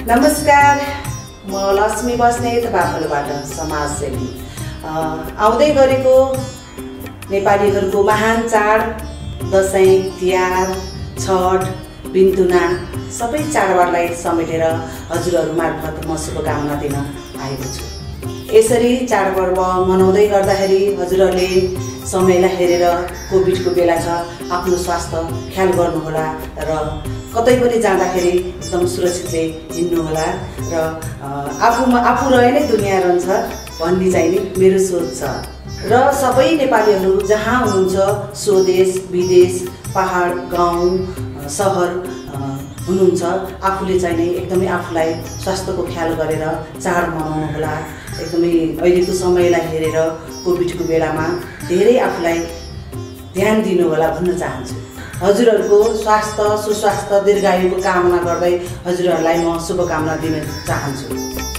नमस्कार, म लक्ष्मी बस्नेत बाफलबाट समाजसेवी। आउँदै गरेको नेपालीहरूको महान चाड दसैँ, तिहार, छठ, बिन्तुना सबै चाडबाडलाई समेटेर हजुरहरू मार्फत म शुभकामना दिन आएको छु। यसरी चाडपर्व मनाउँदै गर्दाखेरि हजुरहरूले समयलाई हेरेर कोभिडको बेला छ, आफ्नो स्वास्थ्य ख्याल गर्नुहोला र कतै पनि जाँदाखेरि एकदम सुरक्षितले हिँड्नुहोला र आफू रहे नै दुनियाँ रहन्छ भन्ने चाहिँ नि मेरो सोच छ। र सबै नेपालीहरू जहाँ हुनुहुन्छ, स्वदेश विदेश पहाड गाउँ सहर हुनुहुन्छ, आफूले चाहिँ नि एकदमै आफूलाई स्वास्थ्यको ख्याल गरेर चाड मनाउनुहोला। एकदमै अहिलेको समयलाई हेरेर कोभिडको बेलामा धेरै आफूलाई ध्यान दिनु होला भन्न चाहन्छु। हजुरहरूको स्वास्थ्य सुस्वास्थ्य दीर्घायुको कामना गर्दै हजुरहरूलाई म शुभकामना दिन चाहन्छु।